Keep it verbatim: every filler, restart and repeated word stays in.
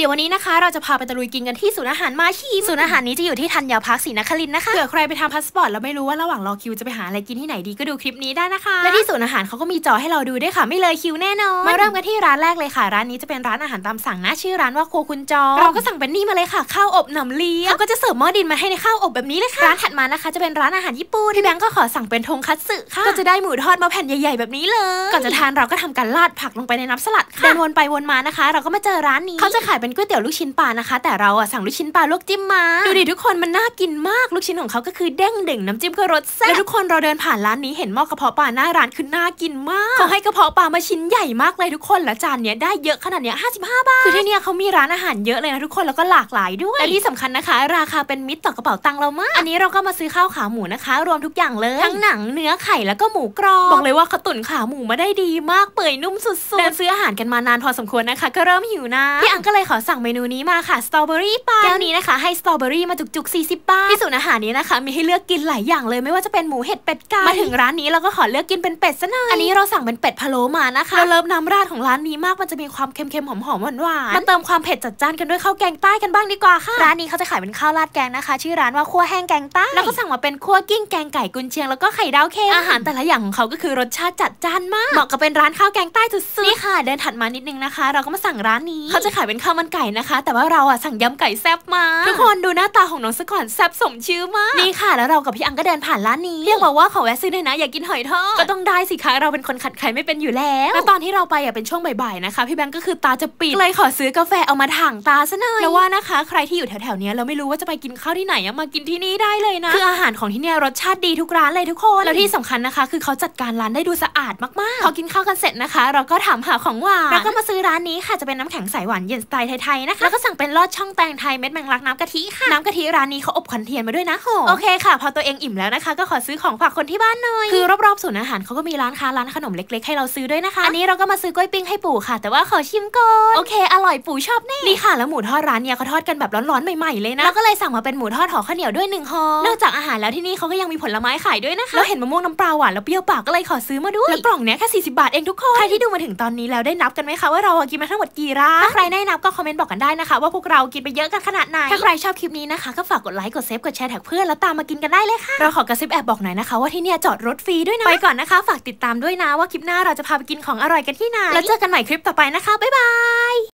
ดี๋ยววันนี้นะคะเราจะพาไปตะลุยกินกันที่ศูนย์อาหารมาชีศูนย์อาหารนี้จะอยู่ที่ธัญพาร์คศรีนครินทร์นะคะเผื่อใครไปทำพาสปอร์ตแล้วไม่รู้ว่าระหว่างรอคิวจะไปหาอะไรกินที่ไหนดีก็ดูคลิปนี้ได้นะคะและที่ศูนย์อาหารเขาก็มีจอให้เราดูด้วยค่ะไม่เลยคิวแน่นอนมาเริ่มกันที่ร้านแรกเลยค่ะร้านนี้จะเป็นร้านอาหารตามสั่งนะชื่อร้านว่าโคคุณจอเราก็สั่งเป็นนี่มาเลยค่ะข้าวอบหนำเลียงเขาก็จะเสิร์ฟหม้อดินมาให้ในข้าวอบแบบนี้เลยค่ะร้านถัดมานะคะจะเป็นร้านอาหารญี่ปุ่นพี่แบงก์ก็ขอสั่งเป็นทงคัตสึค่ะก็จะได้หมูทอดมาแผ่นใหญ่ๆแบบนี้เลยก่อนจะทานเราก็ทำการราดผักลงไปในน้ำสลัดค่ะเดินวนไปวนมานะคะเราก็มาเจอร้านนี้เขาจะขายเป็นก๋วยเตี๋ยวลูกชิ้นปลานะคะแต่เราอะสั่งลูกชิ้นปลาลวกจิ้มมาดูดิทุกคนมันน่ากินมากลูกชิ้นของเขาก็คือเด้งดึงน้ำจิ้มก็รสแซ่บและทุกคนเราเดินผ่านร้านนี้เห็นหม้อกระเพาะปลาหน้าร้านคือน่ากินมากเขาให้กระเพาะปลามาชิ้นใหญ่มากเลยทุกคนและจานเนี้ยได้เยอะขนาดเนี้ยห้าสิบห้าบาทคือที่เนี้ยเขามีร้านอาหารเยอะเลยนะทุกคนแล้วก็หลากหลายด้วยและที่สำคัญนะคะราคาเป็นมิตรต่อกระเป๋าตังค์เรามากอันนี้เราก็มาซื้อข้าวขาหมูนะคะรวมทุกอย่างเลยทั้งหนังเนื้อไข่แล้วก็หมูกรอบบอกเลยว่าเขาตุ๋นขาหมูมาได้ดีมากเปื่อยนุ่มสุดๆเดินซื้ออาหารกันมานานพอสมควรนะคะก็เริ่มหิวนะพี่อังก็เลยขอสั่งเมนูนี้มาค่ะสตรอเบอรี่ปันแก้วนี้นะคะให้สตรอเบอรี่มาจุกๆสี่สิบบาทที่ศูนย์อาหารนี้นะคะมีให้เลือกกินหลายอย่างเลยไม่ว่าจะเป็นหมูเห็ดเป็ดไก่มาถึงร้านนี้เราก็ขอเลือกกินเป็นเป็ดซะหน่อยอันนี้เราสั่งเป็นเป็ดพะโล้มานะคะเราเลิฟน้ำราดของร้านนี้มากมันจะมีความเค็มๆหอมๆหวานๆมาเติมความเผ็ดจัดจ้านกันด้วยข้าวแกงใต้กันบ้างดีกว่าค่ะร้านนี้เขาจะขายเป็นข้าวราดแกงนะคะชื่อร้านว่าคั่วแห้งแกงใต้แล้วก็สั่งมาเป็นคั่วกิ้งแกงไก่กุนเชียงแล้วก็ไข่ดาวเค็มอาหารแต่ละอย่างของเขาก็คือรสชาติจัดจ้านมากเหมาะกับเป็นร้านข้าวแกงใต้สุดๆนี่ค่ะเดินถัดมานิดนึงนะคะเราก็มาสั่งร้านนี้เขาจะขายเป็นข้าวมันไก่นะคะแต่ว่าเราอะสั่งยำไก่แซ่บมาทุกคนดูหน้าตาของน้องซะก่อนแซ่บสมชื่อมากนี่ค่ะแล้วเรากับพี่อังก็เดินผ่านร้านนี้เรียกบอกว่าขอแวะซื้อหน่อยนะอยากกินหอยทอดก็ต้องได้สิคะเราเป็นคนขัดไข่ไม่เป็นอยู่แล้วแล้วตอนที่เราไปอะเป็นช่วงบ่ายๆนะคะพี่แบงก์ก็คือตาจะปิดเลยขอซื้อกาแฟเอามาถ่างตาซะหน่อยแล้วว่านะคะใครที่อยู่แถวๆนี้เราไม่รู้ว่าจะไปกินข้าวที่ไหนอะมากินที่นี่ได้เลยนะคืออาหารของที่เนี่ยรสชาติดีทุกร้านเลยทุกคนแล้วที่สำคัญนะคะคือเขาจัดการร้านได้ดูสะอาดมากๆพอกินข้าวกันเสร็จนะคะเราก็ถามหาของหวานแล้วก็มาซื้อร้านนี้ค่ะจะเป็นน้ำแข็งใสหวานเย็นสไตล์ไทยๆนะคะแล้วก็สั่งเป็นลอดช่องแตงไทยเม็ดแมงลักน้ำกะทิค่ะน้ำกะทิร้านนี้เขาอบควันเทียนมาด้วยนะโหโอเคค่ะพอตัวเองอิ่มแล้วนะคะก็ขอซื้อของฝากคนที่บ้านหน่อยคือรอบๆศูนย์อาหารเขาก็มีร้านค้าร้านขนมเล็กๆให้เราซื้อด้วยนะคะอันนี้เราก็มาซื้อกล้วยปิ้งให้ปู่ค่ะแต่ว่าขอชิมก่อนโอเคอร่อยปู่ชอบแน่นี่ค่ะแล้วหมูทอดร้านเนี่ยเขาทอดกันแบบร้อนๆใหม่ๆเลยนะแล้วก็เลยสั่งมาเป็นหมูทอดห่อข้าวเหนียวด้วยหนึ่งห่อนอกจากอาหารแล้วที่นี่เขาก็ยังมีผลไม้ขายด้วยนะคะแล้วเห็นมะม่วงน้ำปลาหวานแล้วเปรี้ยวปากก็เลยขอซื้อมาด้วยแล้วกล่องเนี้ยแค่สี่สิบบาทเองทุกคนใครที่ดูมาถึงตอนนี้แล้วได้นับกันไหมคะว่าเรากินมาทั้งหมดกี่ร้านถ้าใครได้นับก็คอมเมนต์บอกกันได้นะคะว่าพวกเรากินไปเยอะกันขนาดไหนถ้าใครชอบคลิปนี้นะคะก็ฝากกดไลค์กดเซฟกดแชร์แท็กเพื่อนแล้วตามมากินกันได้เลยค่ะเราขอกระซิบแอบบอกหน่อยนะคะว่าที่เนี่ยจอดรถฟรีด้วยนะไปก่อนนะคะฝากติดตามด้วยนะว่าคลิปหน้าเราจะพาไปกินของอร่อยกันที่ไหนแล้วเจอกันใหม่คลิปต่อไปนะคะบ๊ายบาย